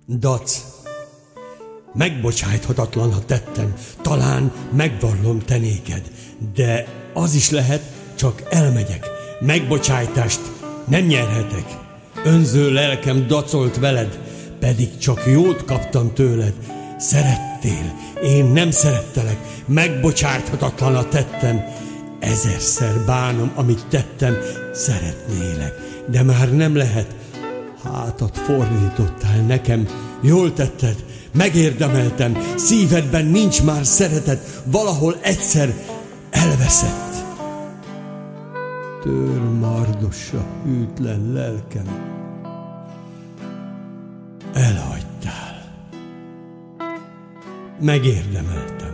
Dac, megbocsájthatatlan a tettem, talán megvallom te néked, de az is lehet, csak elmegyek. Megbocsájtást nem nyerhetek. Önző lelkem dacolt veled, pedig csak jót kaptam tőled. Szerettél, én nem szerettelek, megbocsájthatatlan a tettem. Ezerszer bánom, amit tettem, szeretnélek, de már nem lehet. Hátat fordítottál nekem, jól tetted, megérdemeltem, szívedben nincs már szeretet, valahol egyszer elveszett. Tör mardossa hűtlen lelkem, elhagytál, megérdemeltem.